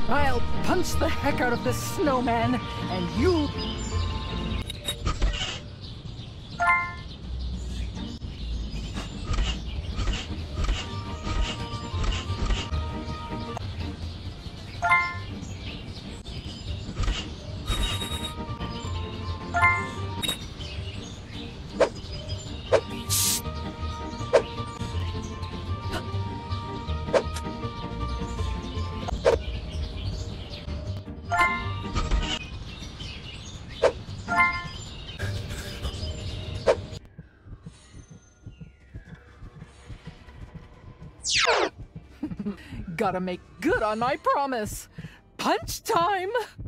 I'll punch the heck out of this snowman, and you'll... Gotta make good on my promise. Punch time!